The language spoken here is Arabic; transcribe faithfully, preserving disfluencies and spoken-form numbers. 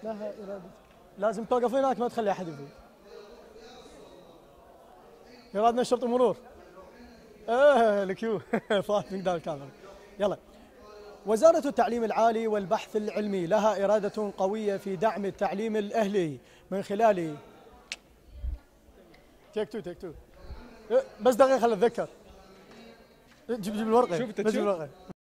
لها إرادة. لازم توقف هناك ما تخلي أحد يفوت. يراد نشرة المرور. ايه الكيو فات من قدام الكاميرا. يلا. وزارة التعليم العالي والبحث العلمي لها إرادة قوية في دعم التعليم الأهلي من خلال تيك تو تيك تو. بس دقيقة خل أتذكر. جيب جيب الورقة. شوف بس جيب الورقة.